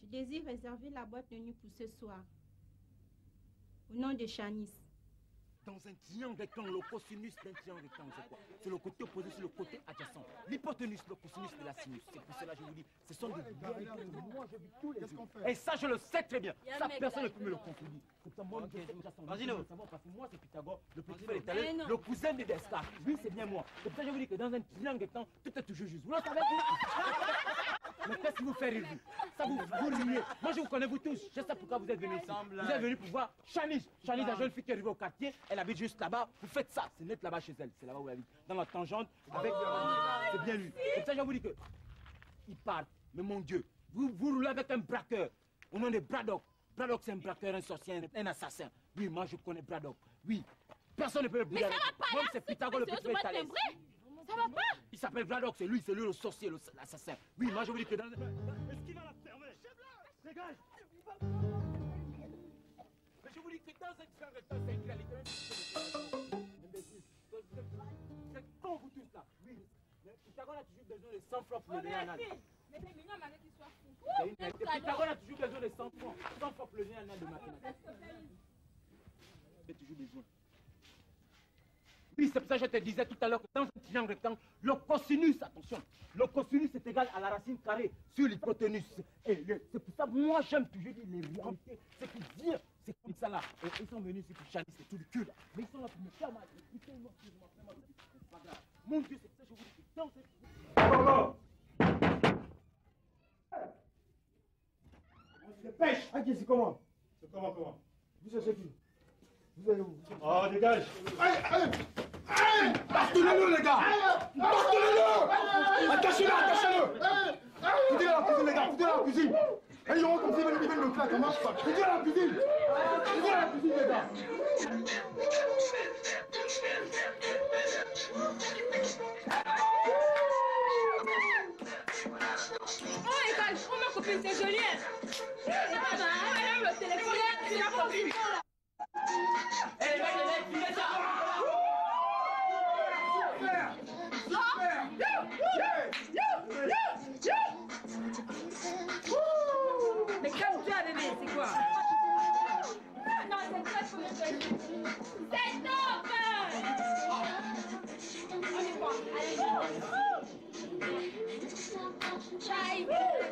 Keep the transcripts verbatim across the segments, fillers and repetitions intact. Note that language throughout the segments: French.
désire réserver la boîte de nuit pour ce soir. Au nom de Shanice. Dans un triangle rectangle, le cosinus d'un triangle rectangle, c'est quoi? C'est le côté opposé sur le côté adjacent. L'hypoténuse, le cosinus de la sinus. C'est pour cela que je vous dis, ce sont des vérités que moi je vis tous les jours. Et ça, je le sais très bien. Ça, personne ne peut me le contredire. Vas-y, nous. Parce que moi, c'est Pythagore, le petit frère italien, le cousin de Descartes. Lui, c'est bien moi. C'est pour ça que je vous dis que dans un triangle rectangle, tout est toujours juste. Vous le savez? Mais qu'est-ce qui vous fait rire? Ça vous, vous riez. Moi, je vous connais, vous tous. Je sais pourquoi vous êtes venus ici. Vous êtes venus pour voir Shanice. Shanice, la jeune fille qui est arrivée au quartier. Elle habite juste là-bas. Vous faites ça. C'est net là-bas chez elle. C'est là-bas où elle habite. Dans la tangente. Avec. C'est bien lui. C'est pour ça que je vous dis que. Il part. Mais mon Dieu. Vous, vous roulez avec un braqueur. Au nom de Braddock. Braddock, c'est un braqueur, un sorcier, un assassin. Oui, moi, je connais Braddock. Oui. Personne ne peut le Mais ça va pas. Moi, c'est Pythagore, le petit frère italien. Ça va pas. Il s'appelle Braddock, c'est lui, c'est lui le sorcier, l'assassin. Oui, moi je vous dis que dans... Est-ce qu'il va la fermer? Dégage. Mais je vous dis que dans un grand rectangle, c'est écrit à l'écran. C'est con vous tous là. Oui. Mais Pythagore a toujours besoin de cent francs pour le donner à Nan. Mais c'est mignon, malgré qu'il soit fou. Pythagore a toujours besoin de cent francs. cent francs pour le donner à Nan de mathématiques. J'ai toujours besoin. Oui, c'est pour ça que je te disais tout à l'heure que dans un triangle rectangle, le cosinus, attention, le cosinus est égal à la racine carrée sur l'hypoténuse. Et c'est pour ça que moi j'aime toujours dire les réalités. C'est pour dire, c'est comme ça là. Et ils sont venus ici pour Shanice, c'est tout le cul là. Mais ils sont là pour me faire mal. Ils sont là pour me faire mal. C'est pas grave. Mon Dieu, c'est pour ça que je vous dis que dans cette... Dépêche! Ah, c'est comment? C'est comment, comment? Vous cherchez qui? Vous allez où? Oh, dégage! Allez, allez! Allez! Partez-le, les gars! Partez-le! Attachez-le, attachez-le! Foutez-le à la cuisine, les gars! Foutez-le à la cuisine! Et ils auront compris, ils veulent me claquer, ça marche pas! Foutez-le à la cuisine! Foutez-le à la cuisine, les gars! Oh, égal, oh ma copine, c'est joli. Elle aime le téléphone, c'est la copine. Eh les mecs, les mecs, filez ça! Mais calme-toi, bébé, c'est quoi? Non, c'est très fou, c'est top! On est bon, allez. Shy!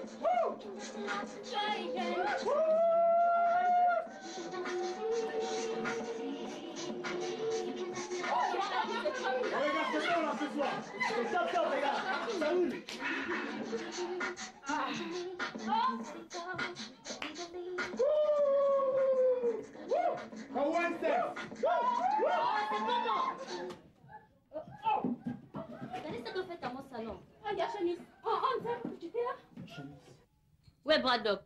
Shy! Regarde, c'est bon là ce soir! C'est top top, les gars! Salut! For one step! Regardez ce que fait dans mon salon. Oh, il y a Shanice. Oh, oh, tu étais là? Shanice. Ouais, Braddock.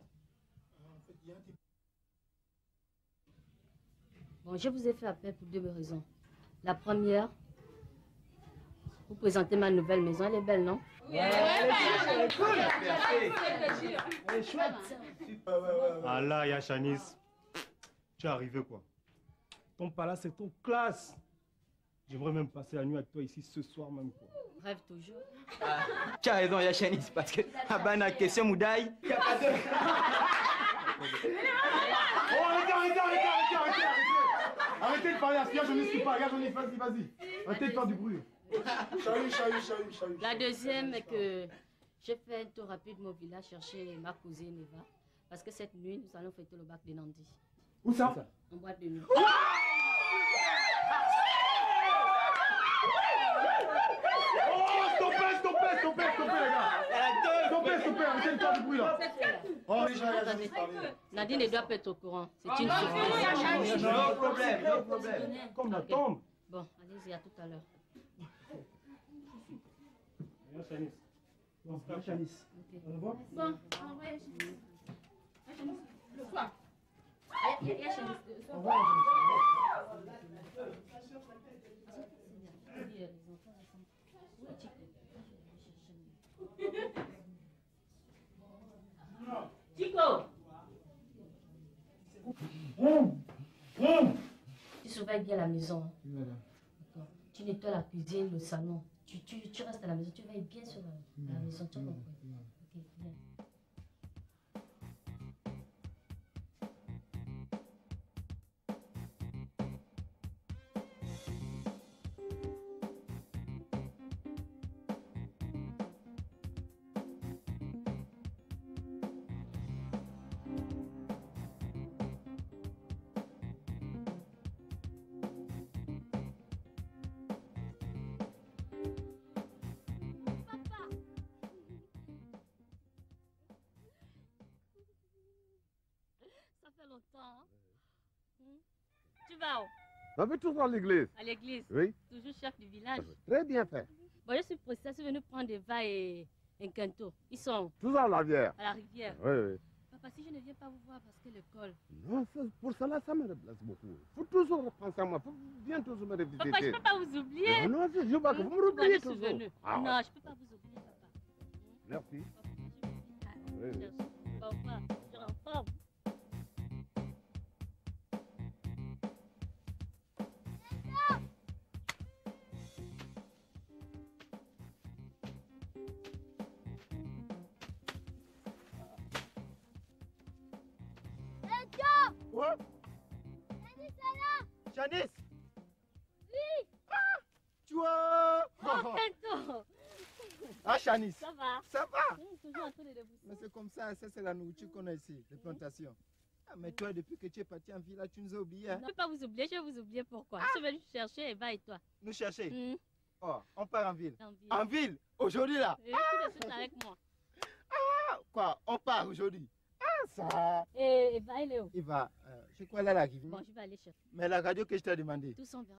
Bon, je vous ai fait appel pour deux raisons. La première, vous présentez ma nouvelle maison. Elle est belle, non? Ouais, elle est cool. Elle est chouette! Ah là, ya Shanice. Tu es arrivé quoi? Ton palace, c'est ton classe. J'aimerais même passer la nuit avec toi ici ce soir même quoi. Rêve toujours. Ah, tu as raison, Yachanis, parce que Abana question Moudaï. Oh, arrêtez, arrêtez, arrêtez, arrêtez, arrêtez, arrêtez. Arrêtez de parler à ce gars, je ne suis pas. Regarde, j'en ai, vas-y, vas-y. Arrêtez de faire du bruit. Chahu, chahu, chahu, chahu. La deuxième est que j'ai fait un tour rapide au village chercher ma cousine Eva. Parce que cette nuit, nous allons fêter le bac de Nandi. Où ça? En boîte de nuit. Oh, stoppez, stoppez, stoppez, stoppez, les gars. Stoppez, stoppez, arrêtez de faire du bruit là. Oh, les gens, ils ont Nadine ne doit pas être au courant. C'est une surprise. No problème, no problème. Comme la tombe. Bon, allez-y, à tout à l'heure. Viens, Shanice. Non, c'est pas Shanice. On voit? Bon, on va Shanice. Shanice, le soir. Il y a Shanice. On voit, Chico! Tu surveilles bien la maison. Oui, tu nettoies la cuisine, le salon. Tu, tu, tu restes à la maison, tu veilles bien sur la, la maison, tu as compris. Ok, bien. longtemps. Hein? Hmm? Tu vas où? On va tous à l'église. À l'église? Oui. Toujours chef du village. Très bien fait. Bon, je suis pressée, je suis venue prendre des va et un canto. Ils sont Tous à la rivière. à la rivière. Oui, oui. Papa, si je ne viens pas vous voir parce que l'école. Non, pour cela, ça me déplace beaucoup. Il faut toujours penser à moi. Il faut bien toujours me revisiter. Papa, je ne peux pas vous oublier. Non, non, je veux pas que vous me Bon, oubliez je suis toujours. venue. Ah, non, ouais. je ne peux pas vous oublier, papa. Merci. Oui, oui. Papa, je renforme. Quoi? Janice est là. Janice? Oui. Ah, tu vois? Oh, Canto. Ah, Janice. Ça va? Ça va? Hum, toujours en train de déboucher. Mais c'est comme ça, ça c'est la nourriture qu'on a ici, les plantations. Ah, mais toi, depuis que tu es parti en ville, là, tu nous as oubliés. Hein? Je ne peux pas vous oublier, je vais vous oublier pourquoi. Je suis venue chercher Eva et toi. Nous chercher? Hum, Oh, on part en ville. en ville. En ville? Aujourd'hui, là? Et tout de suite avec moi. Ah, quoi? On part aujourd'hui? Ah, ça. Et Eva, elle est où? Il va. Euh, je crois qu'elle est arrivée. Bon, je vais aller chercher. Mais la radio que je t'ai demandé. Tous sont vers